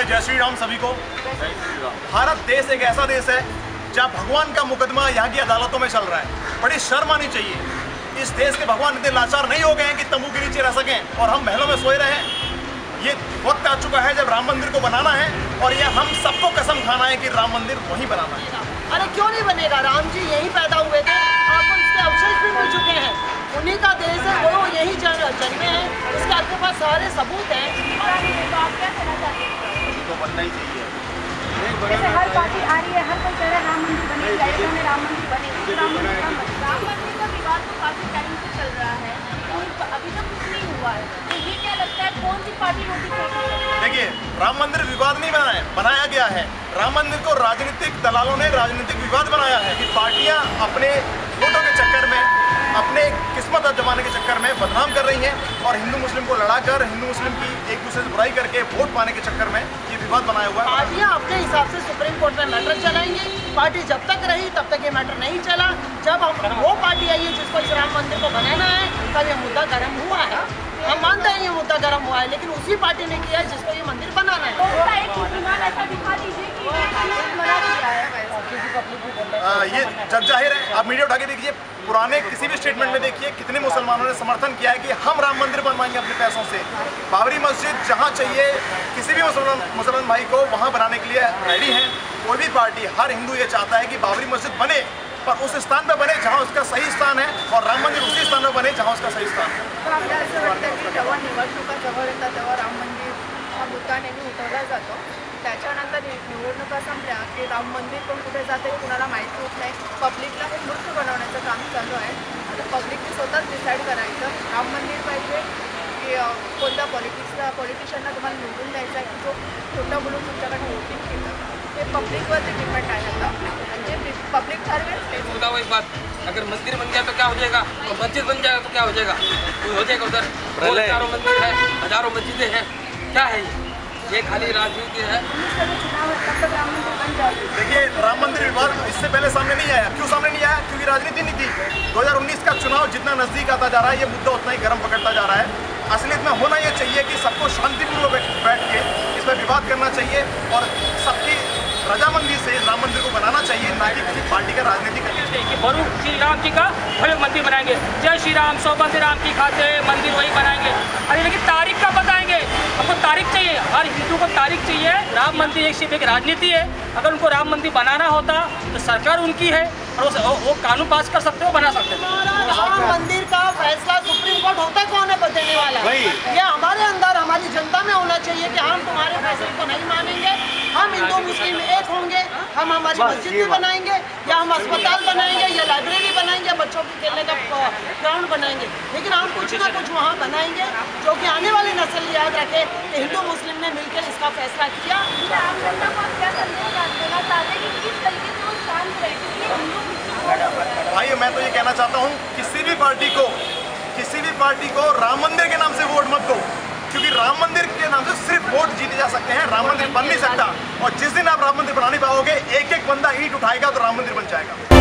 पहले जय श्री राम सभी को। भारत देश एक ऐसा देश है जहाँ भगवान का मुकदमा यहाँ की अदालतों में चल रहा है। बड़ी शर्म आनी चाहिए। इस देश के भगवान इतने लाचार नहीं हो गए हैं कि तंबू के नीचे रह सकें और हम महलों में सोए रहे हैं। ये वक्त आ चुका है जब राम मंदिर को बनाना है और ये हम सबको कसम खाना है कि राम मंदिर वहीं बनाना है। अरे क्यों नहीं बनेगा? राम जी यहीं पैदा हुए थे, आपको इसके अवशेष भी मिल चुके हैं। उन्हीं का देश है, वो यही जन्मे हैं, इसके आपके पास सारे सबूत हैं। तो बनना ही चाहिए। जैसे हर पार्टी आ रही है, हर कोई कह रहा है राम मंदिर बने, राम मंदिर बने, राम मंदिर का विवाद तो काफी टाइम से चल रहा है, अभी तक कुछ नहीं हुआ है। तो ये क्या लगता है कौन सी पार्टी रोटी खाएगी? देखिए, राम मंदिर विवाद नहीं बनाया गया है। राम मंदिर को राजनीतिक दलालों ने राजनीतिक विवाद बनाया है कि पार्टियां अपने वोटों के चक्कर में, अपने किस्मत जमाने के चक्कर में बदनाम कर रही हैं और हिंदू मुस्लिम को लड़ाकर, हिंदू मुस्लिम की एक दूसरे से बुराई करके वोट पाने के चक्कर में ये विवाद बनाया हुआ है। पार्टियां अपने हिसाब से सुप्रीम कोर्ट में मैटर चलाएंगी। पार्टी जब तक रही तब तक ये मैटर नहीं चला। जब हम वो पार्टी आई है जिसको इस राम मंदिर को बनाना है, तब ये मुद्दा गर्म हुआ है। हम मानते हैं ये मुद्दा गर्म हुआ है, लेकिन उसी पार्टी ने किया है जिसको ये मंदिर बनाना है। ये जग जाहिर है, आप मीडिया उठा के देखिए, पुराने किसी भी स्टेटमेंट में देखिए कितने मुसलमानों ने समर्थन किया है कि हम राम मंदिर बनवाएंगे अपने पैसों से। बाबरी मस्जिद जहां चाहिए किसी भी मुसलमान भाई को वहां बनाने के लिए रेडी हैं। कोई भी पार्टी, हर हिंदू ये चाहता है कि बाबरी मस्जिद बने, पर उस स्थान पर बने जहां उसका सही स्थान है, और राम मंदिर उसी स्थान पर बने जहां उसका सही स्थान है। जेव्हा निवडणुका जवळ येतात तेव्हा राम मंदिर हा मुद्दा नेहमी उठवला जातो। त्याच्यानंतर निवडणुका संपल्या की राम मंदिर पण कुठे जाते कुणाला माहिती होत नाही। पब्लिकला हे मूर्ख बनवण्याचं काम चालू आहे। आता पब्लिकने स्वतःच डिसाईड करायचं राम मंदिर पाहिजे की कोणत्या पॉलिटिशियनला तुम्हाला निवडून द्यायचं आहे, की जो खोटं बोलून तुमच्याकडे वोटिंग केलं, ते पब्लिकवरती डिपेंड आहे। आता म्हणजे पब्लिक ठरवेल। बताओ एक बात, अगर मंदिर बन गया तो क्या हो जाएगा, और मस्जिद बन जाएगा तो क्या हो जाएगा? कोई हो जाएगा उधर? हजारों मंदिर है, हजारों मस्जिदें हैं, क्या है ये खाली राजनीति है। देखिए, राम मंदिर विवाद इससे पहले सामने नहीं आया। क्यों सामने नहीं आया? क्योंकि राजनीति नहीं थी। 2019 का चुनाव जितना नजदीक आता जा रहा है, ये मुद्दा उतना ही गर्म पकड़ता जा रहा है। असलियत में होना ये चाहिए कि सबको शांतिपूर्वक बैठ के इस पर विवाद करना चाहिए और सबकी रजामंदी से राम मंदिर को बनाना चाहिए, ना कि किसी पार्टी का राजनीति करनी चाहिए। बरू श्री राम जी का भव्य मंदिर बनाएंगे, जय श्री राम, सौबंद राम की खाते मंदिर वही बनाएंगे। अरे लेकिन तारीख का बताएंगे, हमको तारीख चाहिए, हर हिंदू को तारीख चाहिए। राम मंदिर एक सिर्फ एक राजनीति है। अगर उनको राम मंदिर बनाना होता तो सरकार उनकी है और वो कानून पास कर सकते हो, बना सकते हो। राम मंदिर का फैसला सुप्रीम कोर्ट होता कौन है देने वाला? ये हमारे अंदर, हमारी जनता में होना चाहिए कि हम तुम्हारे फैसले को नहीं मानेंगे। हम हिंदू मुस्लिम एक होंगे, हम हमारी मस्जिद भी बनाएंगे, या हम अस्पताल बनाएंगे, या लाइब्रेरी बनाएंगे, बच्चों के खेलने का ग्राउंड बनाएंगे, लेकिन हम कुछ ना कुछ वहाँ बनाएंगे जो कि आने वाली नस्ल याद रखे कि हिंदू मुस्लिम ने मिलकर इसका फैसला किया। भाई, मैं तो ये कहना चाहता हूँ, किसी भी पार्टी को राम मंदिर के नाम से वोट मत दो, क्योंकि राम मंदिर के नाम से सिर्फ वोट जीते जा सकते हैं, राम मंदिर बन नहीं सकता। और जिस दिन आप राम मंदिर बना नहीं पाओगे, एक एक बंदा ईंट उठाएगा तो राम मंदिर बन जाएगा।